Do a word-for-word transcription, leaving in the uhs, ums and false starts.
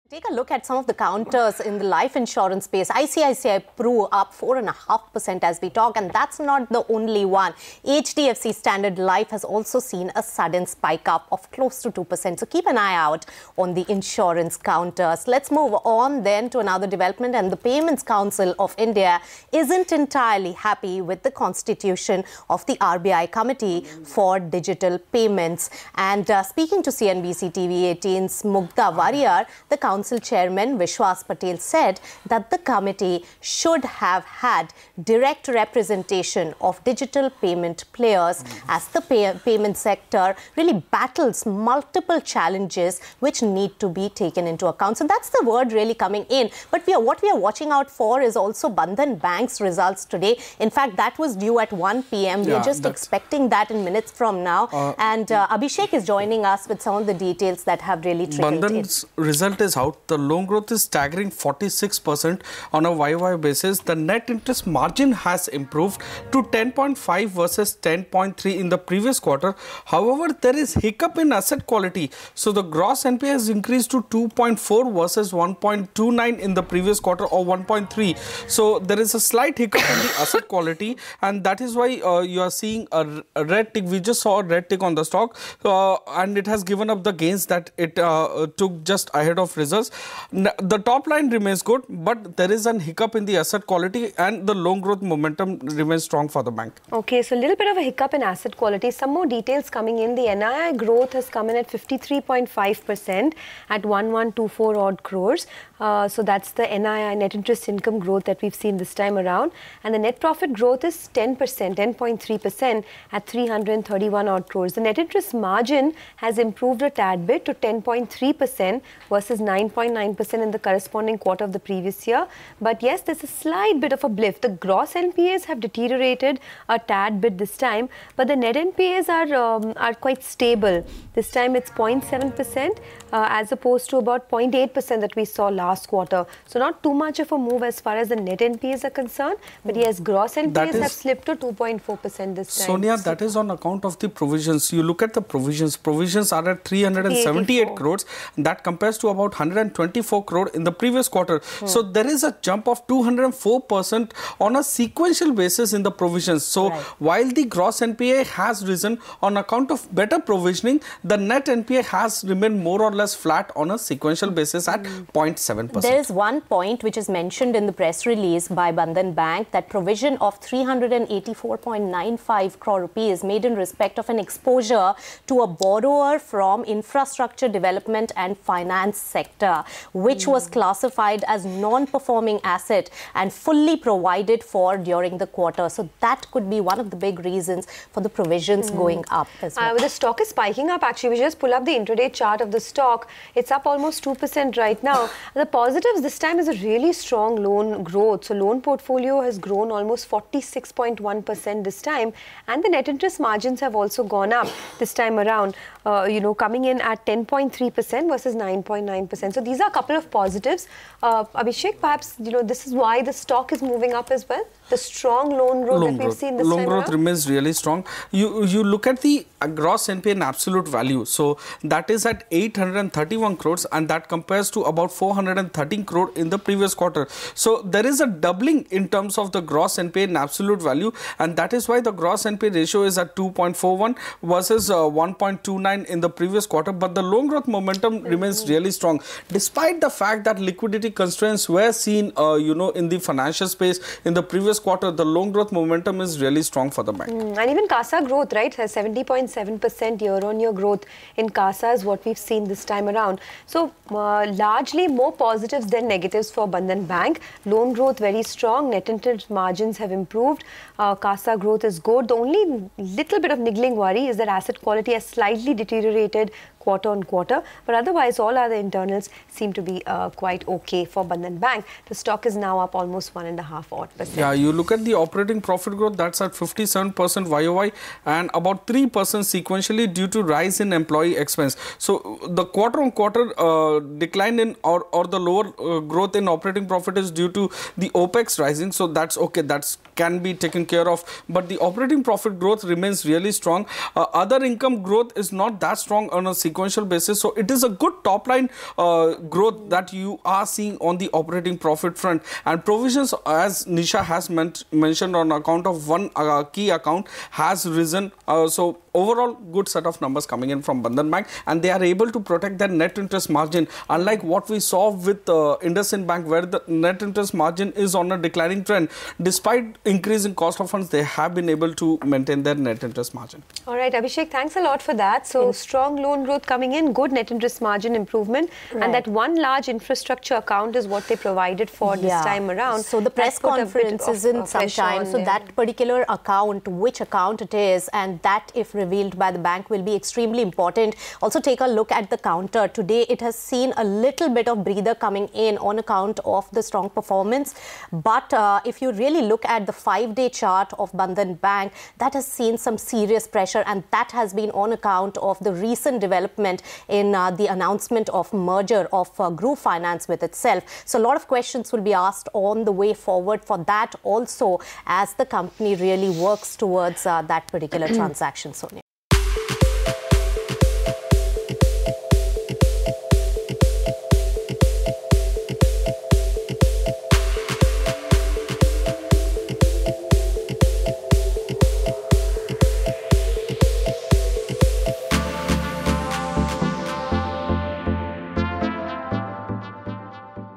Take a look at some of the counters in the life insurance space. I C I C I Pru up four point five percent as we talk, and that's not the only one. H D F C Standard Life has also seen a sudden spike up of close to two percent. So keep an eye out on the insurance counters. Let's move on then to another development, and the Payments Council of India isn't entirely happy with the constitution of the R B I Committee for Digital Payments. And uh, speaking to C N B C T V eighteen's Mugdha Warrior, the council Council Chairman Vishwas Patel said that the committee should have had direct representation of digital payment players as the pay payment sector really battles multiple challenges which need to be taken into account. So that's the word really coming in. But we are, what we are watching out for is also Bandhan Bank's results today. In fact, that was due at one p m We yeah, are just expecting that in minutes from now. Uh, and uh, Abhishek is joining us with some of the details that have really trickled Bandhan's in. result is out. The loan growth is staggering forty-six percent on a Y Y basis. The net interest margin has improved to ten point five versus ten point three in the previous quarter. However, there is hiccup in asset quality. So the gross N P A has increased to two point four versus one point two nine in the previous quarter, or one point three. So there is a slight hiccup in the asset quality, and that is why uh, you are seeing a, a red tick. We just saw a red tick on the stock, uh, and it has given up the gains that it uh, took just ahead of results. The top line remains good, but there is an hiccup in the asset quality, and the loan growth momentum remains strong for the bank. Okay, so a little bit of a hiccup in asset quality. Some more details coming in. The N I I growth has come in at fifty-three point five percent at one one two four odd crores. Uh, so that's the N I I, net interest income growth, that we've seen this time around. And the net profit growth is ten percent, ten point three percent at three hundred thirty-one odd crores. The net interest margin has improved a tad bit to ten point three percent versus nine point nine percent in the corresponding quarter of the previous year. But yes, there's a slight bit of a blip. The gross N P As have deteriorated a tad bit this time, but the net N P As are um, are quite stable. This time it's zero point seven percent uh, as opposed to about zero point eight percent that we saw last quarter. So not too much of a move as far as the net N P As are concerned, but yes, gross N P As have slipped to two point four percent this time. Sonia, that is on account of the provisions. You look at the provisions. Provisions are at three hundred seventy-eight crores. That compares to about one hundred twenty-four crore in the previous quarter. Hmm. So there is a jump of two hundred four percent on a sequential basis in the provisions. So right. while the gross N P A has risen on account of better provisioning, the net N P A has remained more or less flat on a sequential basis at hmm. zero point seven percent. There is one point which is mentioned in the press release by Bandhan Bank, that provision of three hundred eighty-four point nine five crore rupees made in respect of an exposure to a borrower from infrastructure development and finance sector, which mm. was classified as non-performing asset and fully provided for during the quarter. So that could be one of the big reasons for the provisions mm. going up as well. Uh, the stock is spiking up. Actually, we just pull up the intraday chart of the stock. It's up almost two percent right now. The positives this time is a really strong loan growth. So loan portfolio has grown almost forty-six point one percent this time, and the net interest margins have also gone up this time around, uh, you know, coming in at ten point three percent versus nine point nine percent. So these are a couple of positives. Uh, Abhishek, perhaps, you know, this is why the stock is moving up as well. The strong loan growth loan that we've growth. seen this loan time growth around remains really strong. You you look at the uh, gross N P A in absolute value. So that is at eight hundred thirty-one crores, and that compares to about four hundred thirteen crore in the previous quarter. So there is a doubling in terms of the gross N P A in absolute value, and that is why the gross N P A ratio is at two point four one versus uh, one point two nine in the previous quarter. But the loan growth momentum mm-hmm. remains really strong, despite the fact that liquidity constraints were seen, uh, you know, in the financial space in the previous quarter. The loan growth momentum is really strong for the bank. Mm, and even CASA growth, right, has seventy point seven percent year-on-year growth in CASA is what we've seen this time around. So uh, largely more positives than negatives for Bandhan Bank. Loan growth very strong. Net interest margins have improved. Uh, CASA growth is good. The only little bit of niggling worry is that asset quality has slightly deteriorated quarter on quarter, but otherwise all other internals seem to be uh, quite okay for Bandhan Bank. The stock is now up almost one and a half odd percent. Yeah, you look at the operating profit growth, that's at fifty-seven percent Y O Y and about three percent sequentially due to rise in employee expense. So the quarter on quarter uh, decline in or, or the lower uh, growth in operating profit is due to the OPEX rising. So that's okay, that's can be taken care of. But the operating profit growth remains really strong. Uh, other income growth is not that strong on a sequential sequential basis. So it is a good top line uh, growth that you are seeing on the operating profit front. And provisions, as Nisha has men mentioned, on account of one uh, key account has risen. Uh, so overall, good set of numbers coming in from Bandhan Bank, and they are able to protect their net interest margin, unlike what we saw with uh, IndusInd Bank, where the net interest margin is on a declining trend. Despite increasing cost of funds, they have been able to maintain their net interest margin. All right, Abhishek, thanks a lot for that. So strong loan growth coming in, good net interest margin improvement, right. And that one large infrastructure account is what they provided for yeah. this time around. So the press conference is in some time. So that particular account, which account it is, and that if revealed by the bank will be extremely important. Also take a look at the counter. Today it has seen a little bit of breather coming in on account of the strong performance. But uh, if you really look at the five-day chart of Bandhan Bank, that has seen some serious pressure, and that has been on account of the recent development in uh, the announcement of merger of uh, Group Finance with itself. So a lot of questions will be asked on the way forward for that also, as the company really works towards uh, that particular transaction, Sonia.